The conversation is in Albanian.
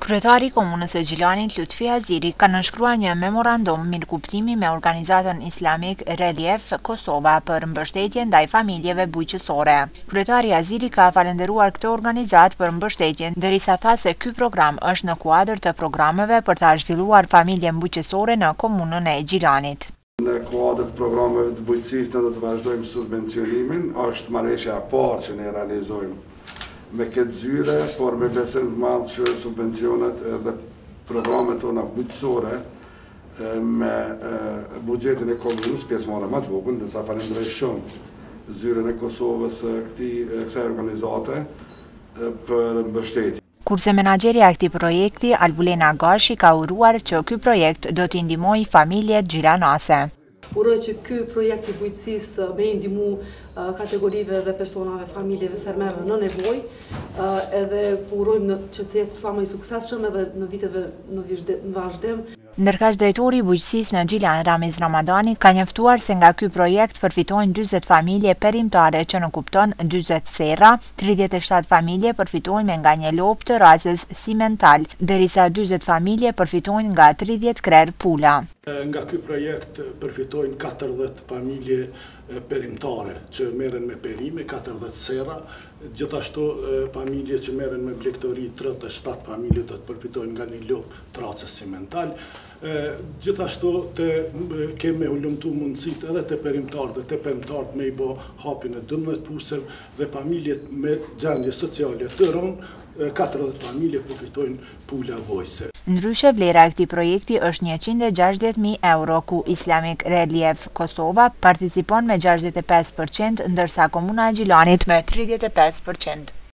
Kryetari i Komunës së Gjilanit, Lutfi Aziri, ka nënshkruar një memorandum mirëkuptimi me organizatën islamik Relief Kosova për mbështetje ndaj familjeve bujqësore. Kryetari Aziri ka falendëruar këtë organizatë për mbështetjen, derisa tha se ky program është në kuadër të programeve për ta zhvilluar familjen bujqësore në komunën e Gjilanit. Në kuadër të programeve të bujqësisë ne do të vazhdojmë subvencionimin, është marrëveshja e parë që ne realizojmë me këtë zyre, por me besim të madh që subvencionet dhe programet tona bujqësore me buxhetin e komunës, pjesëmarrje më të vogël, ndërsa falenderoj shumë zyrën e Kosovës kësaj organizate për mbështetje. Kurse menaxherja e këtij projekti, Albulena Gashi, ka uruar që ky projekt do t'i ndihmojë familjet gjilanase. Uroj që ky projekt i bujqësisë me i ndihmu kategorive dhe personave, familjeve, fermerëve në nevojë, edhe urojmë që të jetë sa më i suksesshëm edhe në viteve në vazhdim. Ndërkaq drejtori i bujqësisë në Gjilan, Ramiz Ramadani, ka njoftuar se nga ky projekt përfitojnë 40 familje perimtare, që nënkupton 40 serra, 37 familje përfitojnë me nga një lopë të razës simental, derisa 40 familje përfitojnë nga 30 krer pula. Nga ky projekt përfitojnë 40 familje perimtare që merren me perime, 40 serra, gjithashtu familje që merren me blegtori, 37 familje do të përfitojnë nga një lopë të razës simental. Gjithashtu kemi ulëmtu mundësitë edhe të perimtarët dhe të perimtarët me i bë hapjen e 12 pusëve dhe familjet me gjendje sociale të rëndë, 40 familje përfitojnë pula vojse. Ndryshe, vlera e këtij projekti është 160.000 euro, ku Islamic Relief Kosova participon me 65%, ndërsa Komuna e Gjilanit me 35%.